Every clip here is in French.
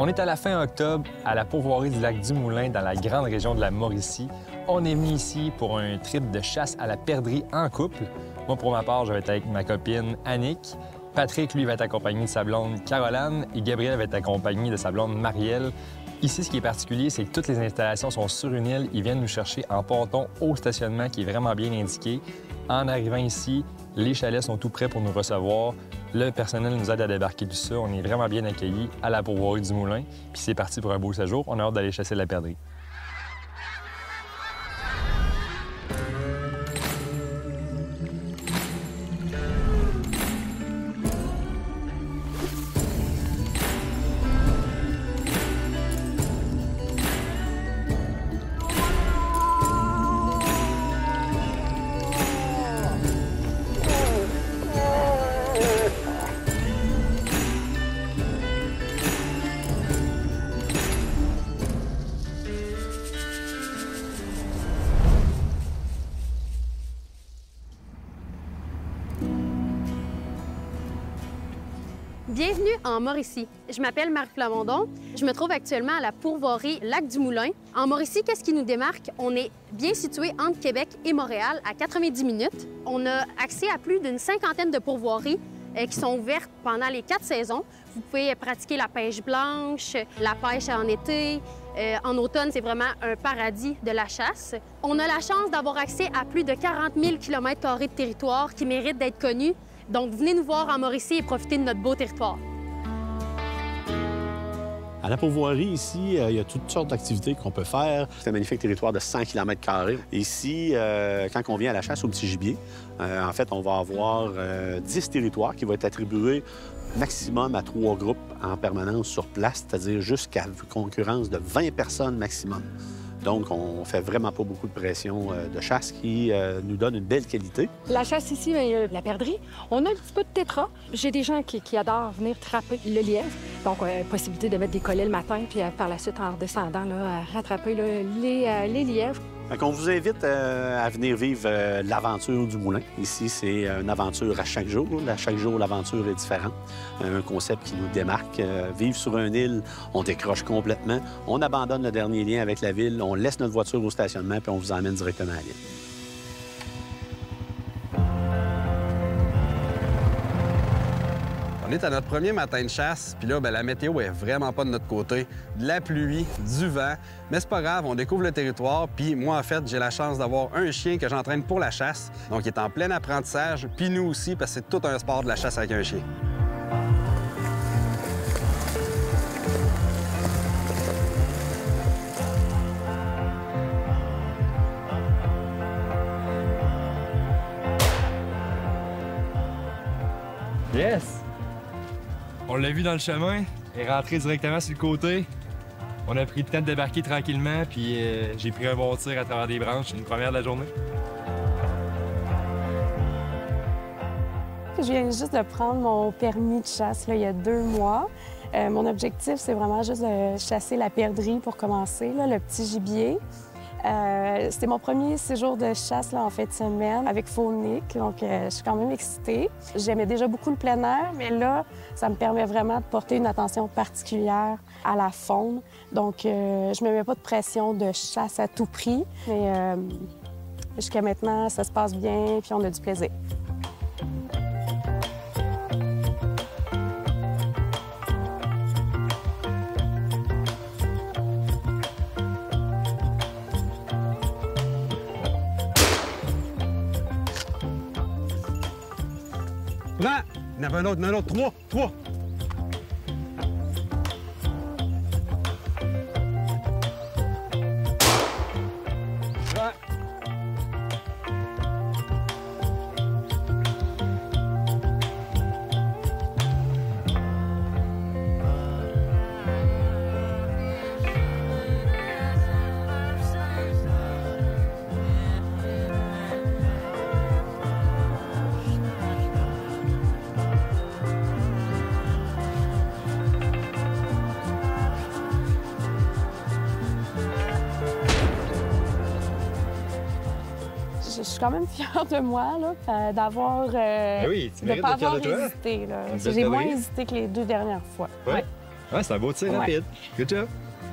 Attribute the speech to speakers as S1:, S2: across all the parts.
S1: On est à la fin octobre, à la pourvoirie du lac du Moulin, dans la grande région de la Mauricie. On est venu ici pour un trip de chasse à la perdrix en couple. Moi, pour ma part, je vais être avec ma copine Annick. Patrick, lui, va être accompagné de sa blonde Caroline et Gabriel va être accompagné de sa blonde Marielle. Ici, ce qui est particulier, c'est que toutes les installations sont sur une île. Ils viennent nous chercher en ponton au stationnement qui est vraiment bien indiqué. En arrivant ici, les chalets sont tout prêts pour nous recevoir. Le personnel nous aide à débarquer tout ça. On est vraiment bien accueillis à la pourvoirie du Moulin. Puis c'est parti pour un beau séjour. On a hâte d'aller chasser la perdrix.
S2: Bienvenue en Mauricie. Je m'appelle Marie Plamondon. Je me trouve actuellement à la pourvoirie Lac du Moulin. En Mauricie, qu'est-ce qui nous démarque? On est bien situé entre Québec et Montréal, à 90 minutes. On a accès à plus d'une cinquantaine de pourvoiries qui sont ouvertes pendant les 4 saisons. Vous pouvez pratiquer la pêche blanche, la pêche en été. En automne, c'est vraiment un paradis de la chasse. On a la chance d'avoir accès à plus de 40 000 km² de territoire qui méritent d'être connus. Donc, venez nous voir en Mauricie et profitez de notre beau territoire.
S3: À la pourvoirie, ici, il y a toutes sortes d'activités qu'on peut faire. C'est un magnifique territoire de 100 km². Ici, quand on vient à la chasse au petit gibier, en fait, on va avoir 10 territoires qui vont être attribués maximum à 3 groupes en permanence sur place, c'est-à-dire jusqu'à concurrence de 20 personnes maximum. Donc, on fait vraiment pas beaucoup de pression de chasse qui nous donne une belle qualité.
S4: La chasse ici, la perdrix, on a un petit peu de tétra. J'ai des gens qui adorent venir trapper le lièvre. Donc, possibilité de mettre des collets le matin, puis par la suite, en redescendant, là, rattraper là, les lièvres.
S3: Donc, on vous invite à venir vivre l'aventure du moulin. Ici, c'est une aventure à chaque jour. À chaque jour, l'aventure est différente. Un concept qui nous démarque. Vivre sur une île, on décroche complètement. On abandonne le dernier lien avec la ville. On laisse notre voiture au stationnement, puis on vous emmène directement à l'île.
S5: On est à notre premier matin de chasse, puis là, la météo est vraiment pas de notre côté. De la pluie, du vent, mais c'est pas grave, on découvre le territoire, puis moi, en fait, j'ai la chance d'avoir un chien que j'entraîne pour la chasse, donc il est en plein apprentissage, puis nous aussi, parce que c'est tout un sport de la chasse avec un chien.
S1: Yes! On l'a vu dans le chemin, elle est rentrée directement sur le côté. On a pris le temps de débarquer tranquillement, puis j'ai pris un bon tir à travers des branches. C'est une première de la journée.
S6: Je viens juste de prendre mon permis de chasse là, il y a 2 mois. Mon objectif, c'est vraiment juste de chasser la perdrix pour commencer, là, le petit gibier. C'était mon premier séjour de chasse là, en fin de semaine avec Faunique, donc je suis quand même excitée. J'aimais déjà beaucoup le plein air, mais là, ça me permet vraiment de porter une attention particulière à la faune. Donc, je ne me mets pas de pression de chasse à tout prix, mais jusqu'à maintenant, ça se passe bien, puis on a du plaisir.
S5: Prends! Il y en avait un autre, 3!
S6: Je suis quand même fière de moi d'avoir
S1: Oui, tu mérites
S6: pas
S1: d'être fière
S6: avoir
S1: de toi.
S6: hésité.
S1: Une belle
S6: J'ai moins
S1: perdrix.
S6: hésité que les 2 dernières fois.
S1: Ouais.
S6: Ouais.
S1: Ouais, c'est un beau tir rapide. Good job.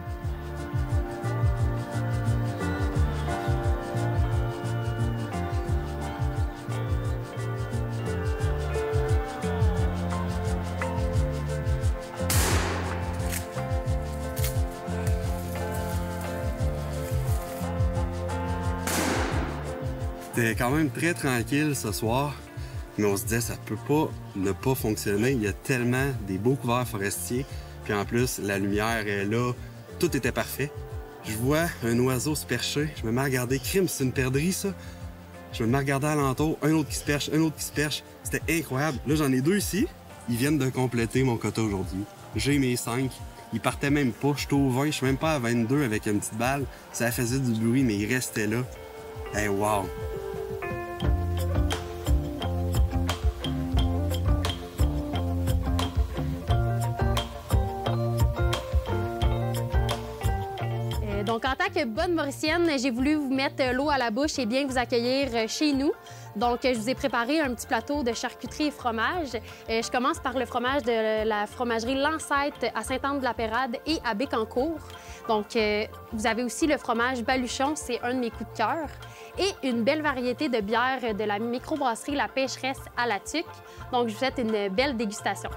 S5: C'était quand même très tranquille ce soir, mais on se disait ça peut pas ne pas fonctionner. Il y a tellement des beaux couverts forestiers, puis en plus la lumière est là, tout était parfait. Je vois un oiseau se percher, je me mets à regarder, crime, c'est une perdrix ça. Je me mets à regarder alentour, un autre qui se perche, un autre qui se perche. C'était incroyable. Là j'en ai 2 ici, ils viennent de compléter mon quota aujourd'hui. J'ai mes 5. Ils partaient même pas, je suis au 20, je suis même pas à 22 avec une petite balle. Ça faisait du bruit, mais ils restaient là. Hey, wow!
S2: Donc, en tant que bonne Mauricienne, j'ai voulu vous mettre l'eau à la bouche et bien vous accueillir chez nous. Donc, je vous ai préparé un petit plateau de charcuterie et fromage. Je commence par le fromage de la fromagerie L'Ancêtre à Sainte-Anne-de-la-Pérade et à Bécancour. Donc, vous avez aussi le fromage Baluchon, c'est un de mes coups de cœur. Et une belle variété de bières de la microbrasserie La Pêcheresse à la Tuque. Donc, je vous souhaite une belle dégustation.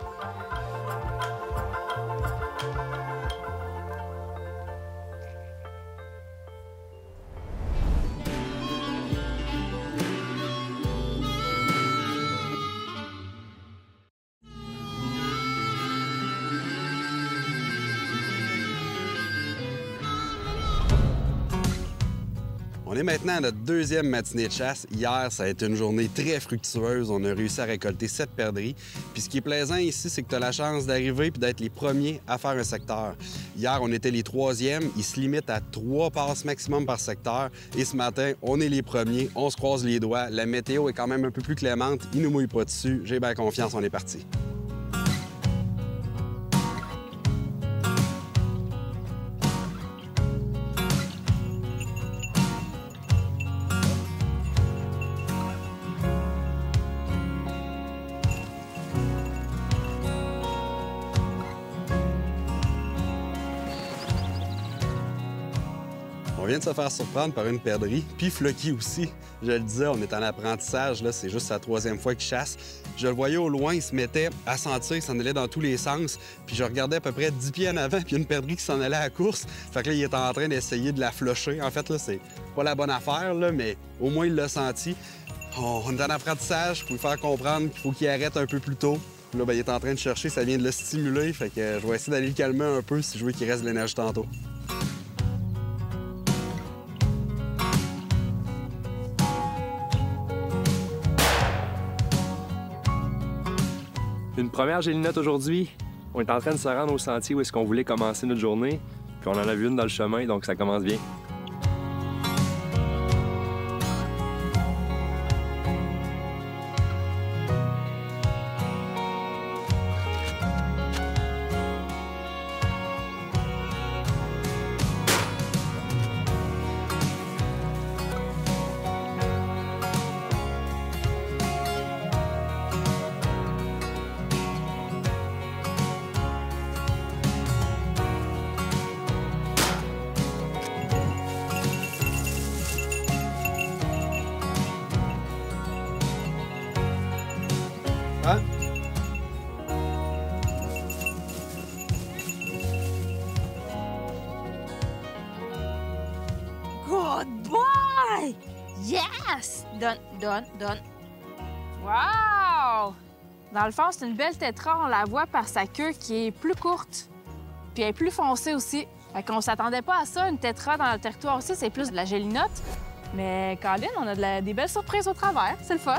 S5: On est maintenant à notre 2e matinée de chasse. Hier, ça a été une journée très fructueuse. On a réussi à récolter 7 perdrix. Puis ce qui est plaisant ici, c'est que tu as la chance d'arriver puis d'être les premiers à faire un secteur. Hier, on était les 3e. Ils se limitent à 3 passes maximum par secteur. Et ce matin, on est les premiers. On se croise les doigts. La météo est quand même un peu plus clémente. Ils nous mouillent pas dessus. J'ai bien confiance, on est parti. On vient de se faire surprendre par une perdrix, puis Floki aussi. Je le disais, on est en apprentissage, là, c'est juste sa 3e fois qu'il chasse. Je le voyais au loin, il se mettait à sentir, il s'en allait dans tous les sens. Puis je regardais à peu près 10 pieds en avant, puis une perdrix qui s'en allait à la course. Fait que là, il était en train d'essayer de la flusher. En fait, là, c'est pas la bonne affaire, là, mais au moins, il l'a senti. On est en apprentissage, pour lui faire comprendre qu'il faut qu'il arrête un peu plus tôt. Puis là, ben, il est en train de chercher, ça vient de le stimuler. Fait que je vais essayer d'aller le calmer un peu si je veux qu'il reste de l'énergie tantôt.
S1: Une première gélinotte aujourd'hui. On est en train de se rendre au sentier où est-ce qu'on voulait commencer notre journée. Puis on en a vu une dans le chemin, donc ça commence bien.
S5: Hein?
S7: Good boy! Yes! Done, done, done.
S8: Wow! Dans le fond, c'est une belle tétra. On la voit par sa queue qui est plus courte. Puis elle est plus foncée aussi. Fait qu'on s'attendait pas à ça. Une tétra dans le territoire aussi, c'est plus de la gélinotte. Mais Colin, on a des belles surprises au travers. C'est le fun.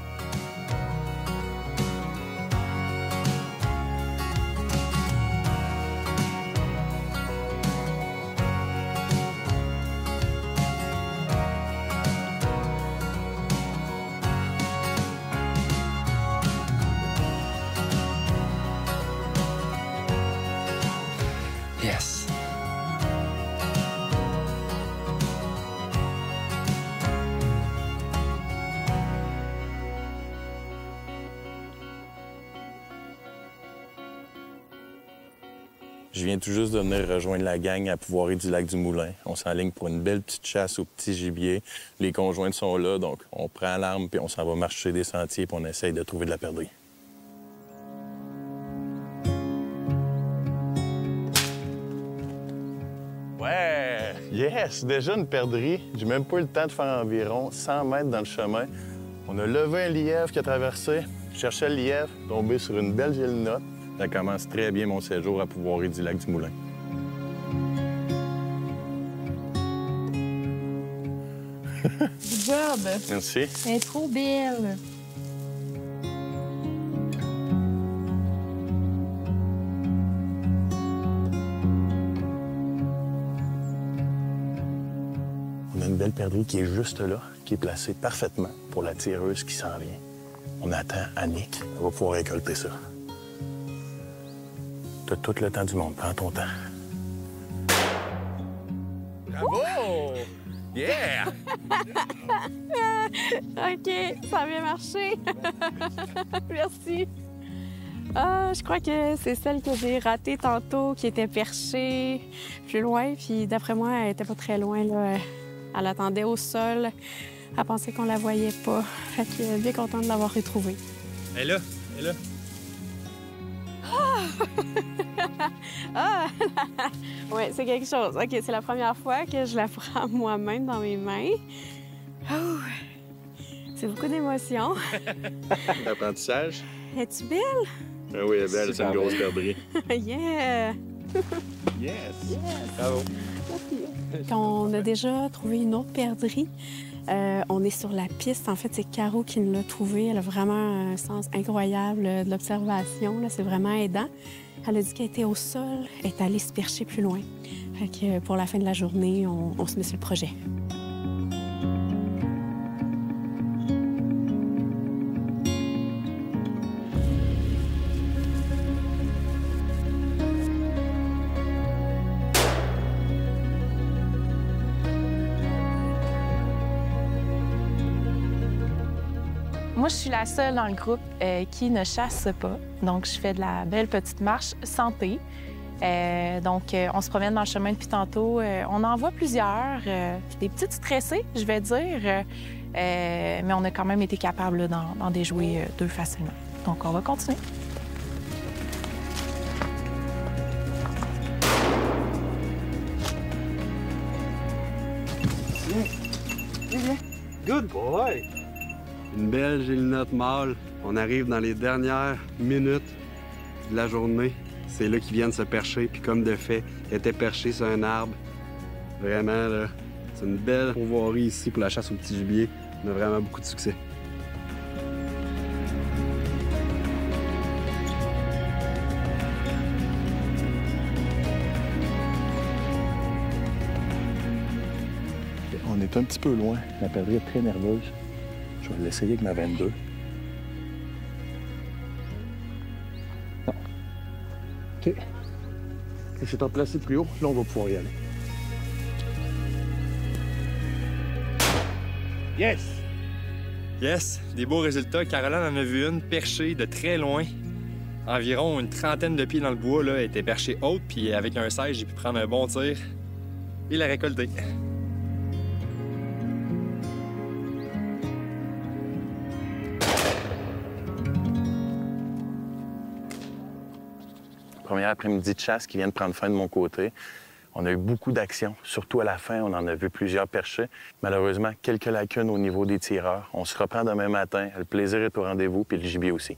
S1: Yes!
S9: Je viens tout juste de venir rejoindre la gang à Pouvoirie du Lac-du-Moulin. On s'enligne pour une belle petite chasse au petit gibier. Les conjointes sont là, donc on prend l'arme puis on s'en va marcher des sentiers puis on essaye de trouver de la perdrix. Ouais! Yes! Déjà une perdrix. J'ai même pas eu le temps de faire environ 100 mètres dans le chemin. On a levé un lièvre qui a traversé. Je cherchais le lièvre, tombé sur une belle gélinotte. Ça commence très bien mon séjour à Pouvoirie du Lac-du-Moulin.
S7: Good job!
S9: Merci.
S7: Elle est trop belle!
S9: On a une belle perdrix qui est juste là, qui est placée parfaitement pour la tireuse qui s'en vient. On attend Annick. Elle va pouvoir récolter ça. T'as tout le temps du monde. Prends ton temps. Bravo! Yeah!
S6: OK, ça a bien marché. Merci. Ah, je crois que c'est celle que j'ai ratée tantôt, qui était perchée plus loin. Puis d'après moi, elle était pas très loin, là. Elle attendait au sol. Elle pensait qu'on la voyait pas. Fait que bien contente de l'avoir retrouvée.
S1: Elle est là, elle est là.
S6: Ah! Oui, c'est quelque chose. OK, c'est la première fois que je la prends moi-même dans mes mains. Oh! C'est beaucoup d'émotions.
S9: L'apprentissage?
S6: Es-tu belle?
S9: Ah oui, elle est belle, c'est une grosse perdrix.
S6: Yeah!
S9: Yes!
S1: Bravo.
S6: On a déjà trouvé une autre perdrix. On est sur la piste. En fait, c'est Caro qui nous l'a trouvée. Elle a vraiment un sens incroyable de l'observation. C'est vraiment aidant. Elle a dit qu'elle était au sol, elle est allée se percher plus loin. Fait que pour la fin de la journée, on se met sur le projet.
S8: Moi, je suis la seule dans le groupe qui ne chasse pas. Donc, je fais de la belle petite marche santé. On se promène dans le chemin depuis tantôt. On en voit plusieurs, des petites stressées, je vais dire. Mais on a quand même été capable d'en déjouer deux facilement. Donc, on va continuer.
S5: Good boy! Une belle gélinotte mâle. On arrive dans les dernières minutes de la journée. C'est là qu'ils viennent se percher. Puis comme de fait, elle était perchée sur un arbre. Vraiment, là, c'est une belle pourvoirie ici pour la chasse au petit gibier. On a vraiment beaucoup de succès.
S9: On est un petit peu loin. La perdrix est très nerveuse. Je vais l'essayer avec ma 22. Non. OK. Et c'est en placé plus haut. Là, on va pouvoir y aller.
S1: Yes! Yes! Des beaux résultats. Caroline en a vu une perchée de très loin. Environ une trentaine de pieds dans le bois. Là, elle était perchée haute, puis avec un 16, j'ai pu prendre un bon tir et la récolter.
S9: Premier après-midi de chasse qui vient de prendre fin de mon côté. On a eu beaucoup d'actions, surtout à la fin, on en a vu plusieurs perchés. Malheureusement, quelques lacunes au niveau des tireurs. On se reprend demain matin. Le plaisir est au rendez-vous, puis le gibier aussi.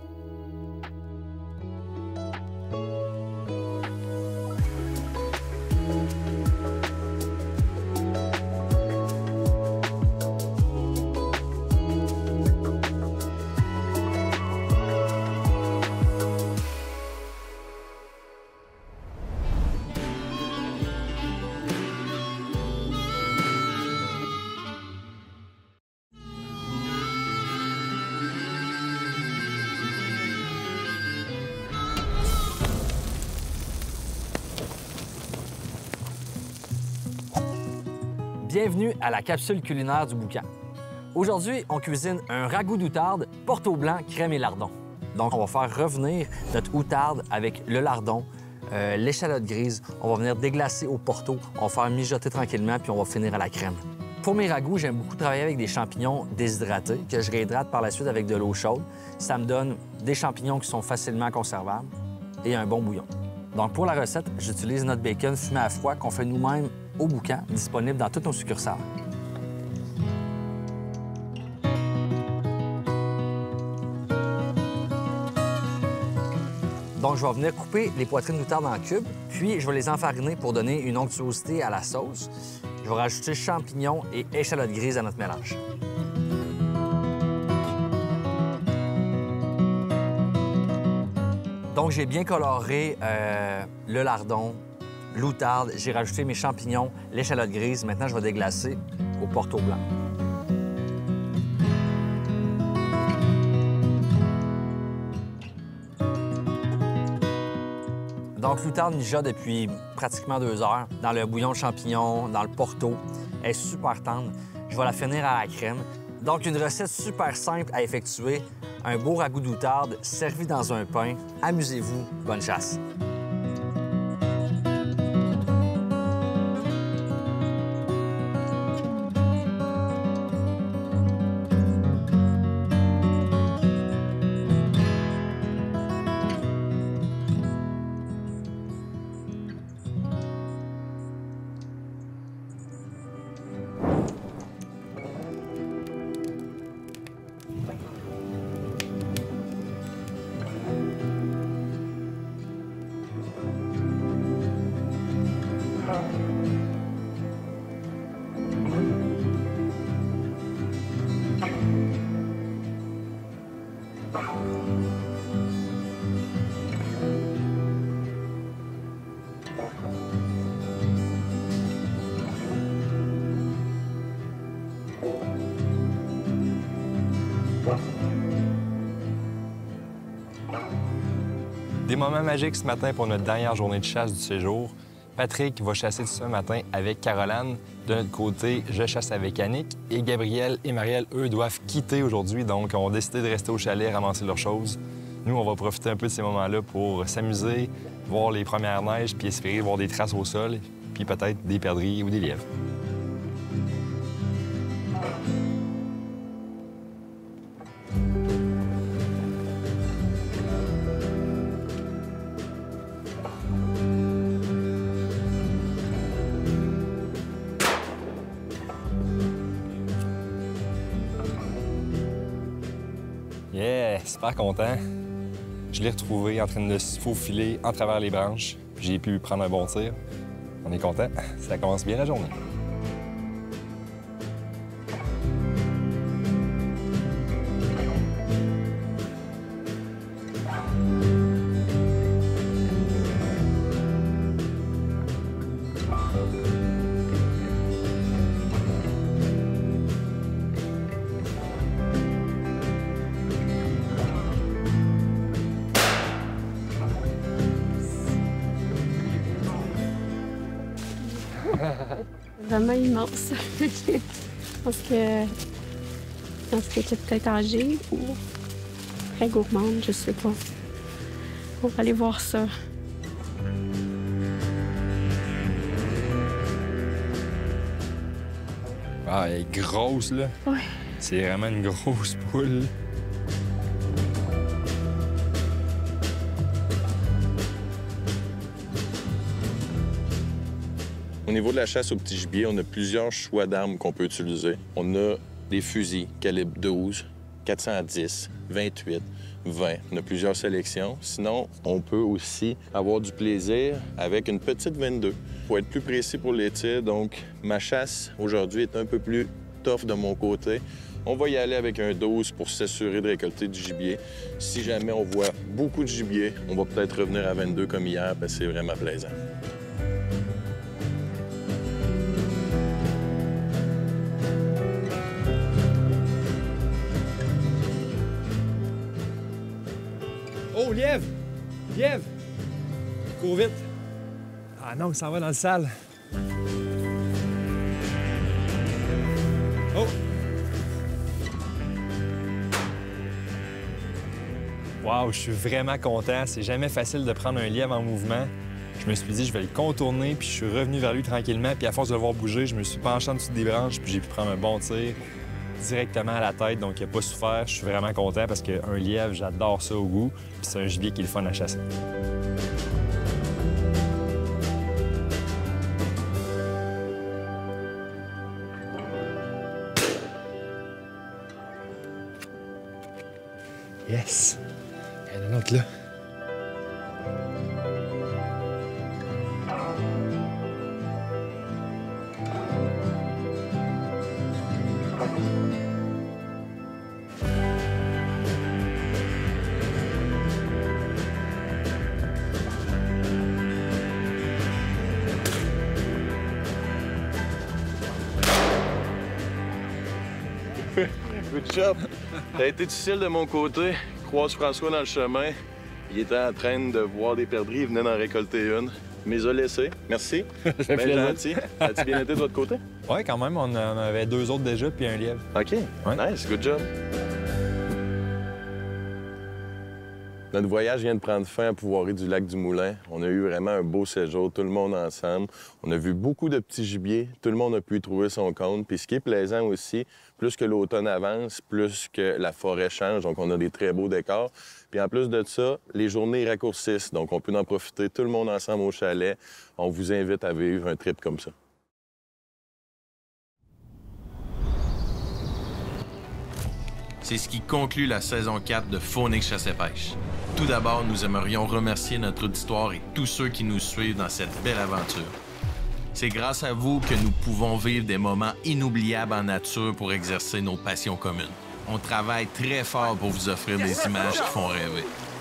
S10: Bienvenue à la capsule culinaire du boucan. Aujourd'hui, on cuisine un ragoût d'outarde, porto blanc, crème et lardon. Donc, on va faire revenir notre outarde avec le lardon, l'échalote grise, on va venir déglacer au porto, on va faire mijoter tranquillement, puis on va finir à la crème. Pour mes ragoûts, j'aime beaucoup travailler avec des champignons déshydratés que je réhydrate par la suite avec de l'eau chaude. Ça me donne des champignons qui sont facilement conservables et un bon bouillon. Donc pour la recette, j'utilise notre bacon fumé à froid qu'on fait nous-mêmes au boucan, disponible dans toutes nos succursales. Donc, je vais venir couper les poitrines de moutarde en cubes, puis je vais les enfariner pour donner une onctuosité à la sauce. Je vais rajouter champignons et échalotes grises à notre mélange. Donc, j'ai bien coloré le lardon, l'outarde, j'ai rajouté mes champignons, l'échalote grise. Maintenant, je vais déglacer au porto blanc. Donc, l'outarde mijote depuis pratiquement 2 heures dans le bouillon de champignons, dans le porto. Elle est super tendre. Je vais la finir à la crème. Donc, une recette super simple à effectuer. Un beau ragoût d'outarde servi dans un pain. Amusez-vous. Bonne chasse.
S1: Des moments magiques ce matin pour notre dernière journée de chasse du séjour. Patrick va chasser ce matin avec Caroline. De notre côté, je chasse avec Annick. Et Gabriel et Marielle, eux, doivent quitter aujourd'hui, donc ont décidé de rester au chalet, ramasser leurs choses. Nous, on va profiter un peu de ces moments-là pour s'amuser, voir les premières neiges, puis espérer voir des traces au sol, puis peut-être des perdrix ou des lièvres. Yeah, super content. Je l'ai retrouvé en train de se faufiler en travers les branches. J'ai pu prendre un bon tir. On est content. Ça commence bien la journée.
S6: Vraiment immense. Je pense que c'est peut-être âgée ou très gourmande, je sais pas. On va aller voir ça.
S1: Ah, elle est grosse, là.
S6: Oui.
S1: C'est vraiment une grosse poule.
S9: Au niveau de la chasse au petit gibier, on a plusieurs choix d'armes qu'on peut utiliser. On a des fusils calibre 12, 410, 28, 20. On a plusieurs sélections. Sinon, on peut aussi avoir du plaisir avec une petite 22. Pour être plus précis pour les tirs, donc ma chasse aujourd'hui est un peu plus tough de mon côté. On va y aller avec un 12 pour s'assurer de récolter du gibier. Si jamais on voit beaucoup de gibier, on va peut-être revenir à 22 comme hier parce que c'est vraiment plaisant.
S1: Oh, lièvre! Lièvre! Cours vite! Ah non, il s'en va dans le sale. Oh! Wow, je suis vraiment content. C'est jamais facile de prendre un lièvre en mouvement. Je me suis dit, je vais le contourner, puis je suis revenu vers lui tranquillement. Puis à force de le voir bouger, je me suis penché en dessous des branches, puis j'ai pu prendre un bon tir directement à la tête, donc il n'a pas souffert. Je suis vraiment content parce qu'un lièvre, j'adore ça au goût, puis c'est un gibier qui est le fun à chasser. Yes! Il y en a un autre là.
S9: Good job. Ça a été difficile de mon côté. Je croise François dans le chemin. Il était en train de voir des perdrix. Il venait d'en récolter une. Il me les a laissés. Merci.
S1: Ça fait
S9: gentil. As-tu bien été de votre côté?
S1: Oui, quand même. On en avait 2 autres déjà, puis un lièvre.
S9: OK.
S1: Ouais.
S9: Nice. Good job. Notre voyage vient de prendre fin à Pouvoirie du Lac-du-Moulin. On a eu vraiment un beau séjour, tout le monde ensemble. On a vu beaucoup de petits gibiers. Tout le monde a pu y trouver son compte. Puis ce qui est plaisant aussi, plus que l'automne avance, plus que la forêt change. Donc, on a des très beaux décors. Puis en plus de ça, les journées raccourcissent. Donc, on peut en profiter tout le monde ensemble au chalet. On vous invite à vivre un trip comme ça.
S11: C'est ce qui conclut la saison 4 de Faunix Chasse et Pêche. Tout d'abord, nous aimerions remercier notre auditoire et tous ceux qui nous suivent dans cette belle aventure. C'est grâce à vous que nous pouvons vivre des moments inoubliables en nature pour exercer nos passions communes. On travaille très fort pour vous offrir des images qui font rêver.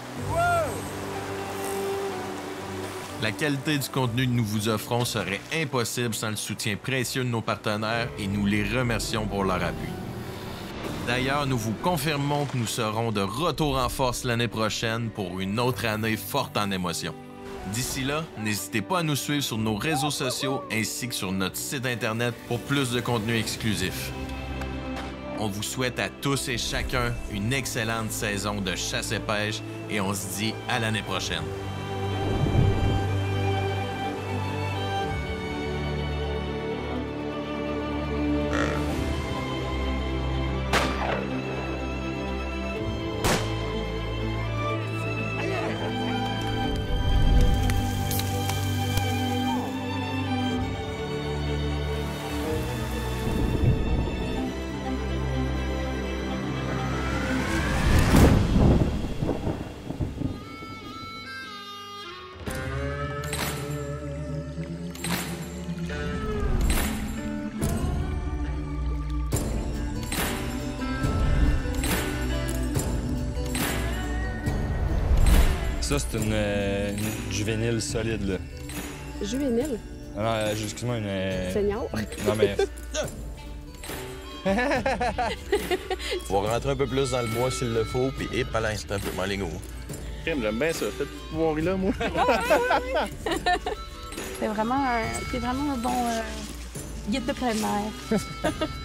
S11: La qualité du contenu que nous vous offrons serait impossible sans le soutien précieux de nos partenaires et nous les remercions pour leur appui. D'ailleurs, nous vous confirmons que nous serons de retour en force l'année prochaine pour une autre année forte en émotions. D'ici là, n'hésitez pas à nous suivre sur nos réseaux sociaux ainsi que sur notre site Internet pour plus de contenu exclusif. On vous souhaite à tous et chacun une excellente saison de chasse et pêche et on se dit à l'année prochaine.
S1: Ça, c'est une juvénile solide, là.
S2: Juvénile?
S1: Non, excuse-moi, une...
S2: Senior?
S1: Non, mais...
S11: On va rentrer un peu plus dans le bois s'il le faut, puis hip, à l'instant, un peu malingo.
S9: J'aime bien ça, cette pouvoirie-là, moi.
S6: C'est vraiment un bon guide de plein air.